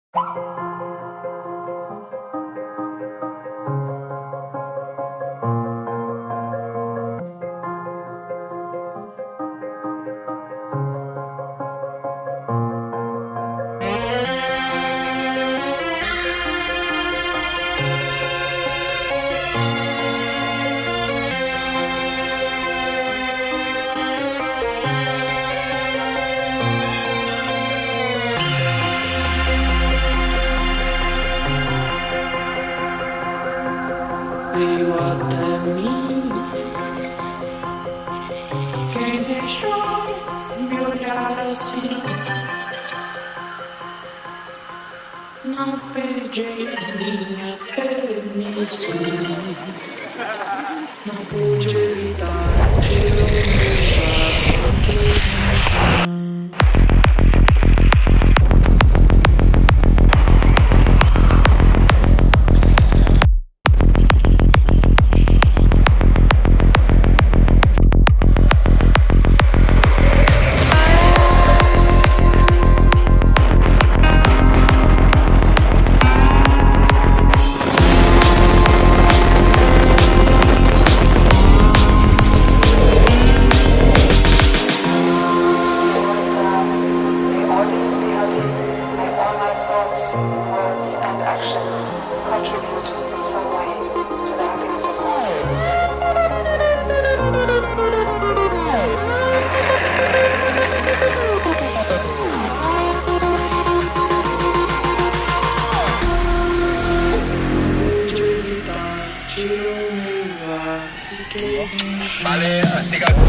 Até mim, quem deixou me olhar assim, não pedi minha permissão, não pude evitar, tirou meu ar, fiquei sem chão. Words and actions contribute in some way to the happiness of all. Vale, así que...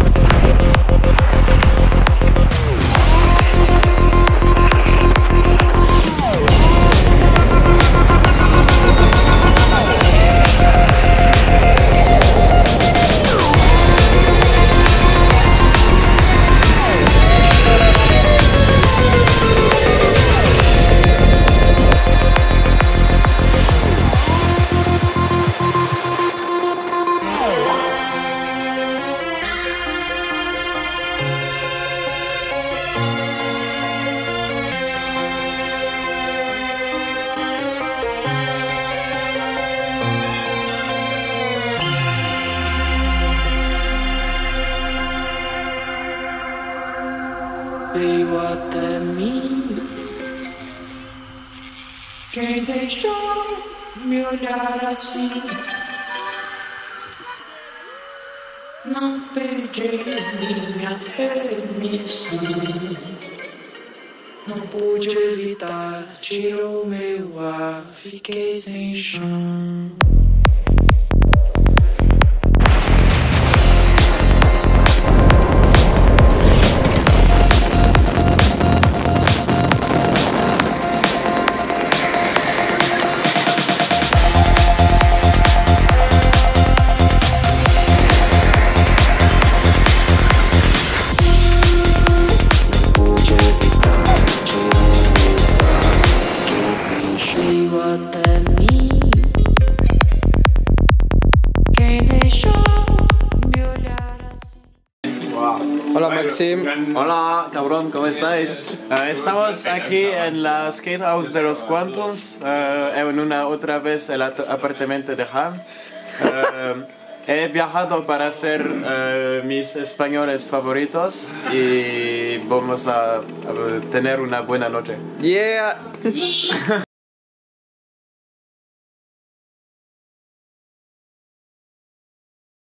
Veio até mim, quem deixou me olhar assim, não pedi minha permissão, não pude evitar, tirou meu ar, fiquei sem chão. Veio até mim, quem deixou me olhar assim. Wow. Hola Maxim. Hola, cabrón, ¿cómo estáis? Estamos aquí en la skate house de los Quantums, en una otra vez el apartamento de Han. He viajado para hacer mis españoles favoritos y vamos a tener una buena noche. Yeah.